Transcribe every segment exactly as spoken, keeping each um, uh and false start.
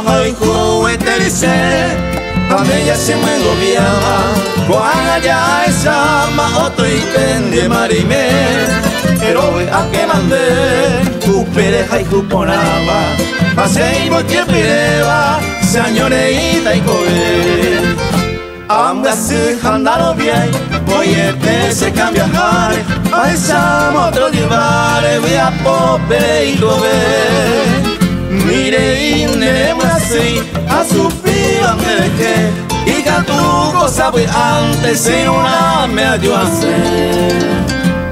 hai jugueterice Amella se me gobiaba Guaya esa ma otro y tende marime Pero a que mandé Upere hai juponaba Pasei boche pireba Señoreita y cobe Amba se handalo bien Oye te se cambia jare A esa moto llevare Voy a popere y cobe Mire y neremos así A sufrir a me dejé Y que tu cosa voy antes Sin una me ayudó a hacer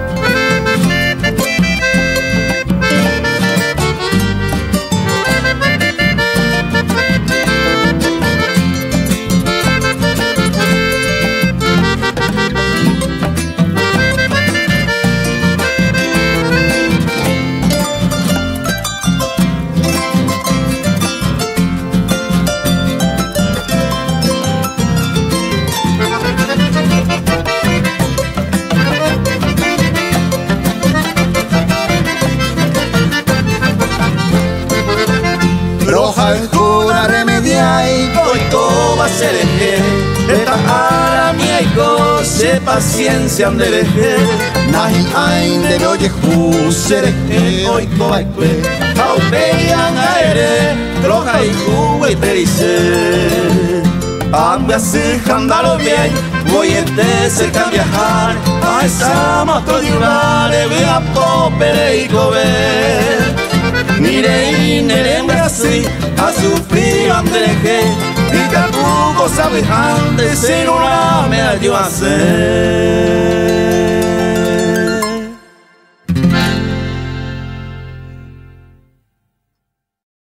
Roja en cura remedia y coito va a ser eje Esta ara mía y goce paciencia ande deje Nahi ain de oye ju ser eje Oiko va eque Aupean aere Roja y jugo y terice Ambe así handalo bien Voy a te que viajar A esa moto de urare Voy a popere y cober Mire y nerembre así A sufrir andreje Y que tu cosa antes Sin una me ayudó a hacer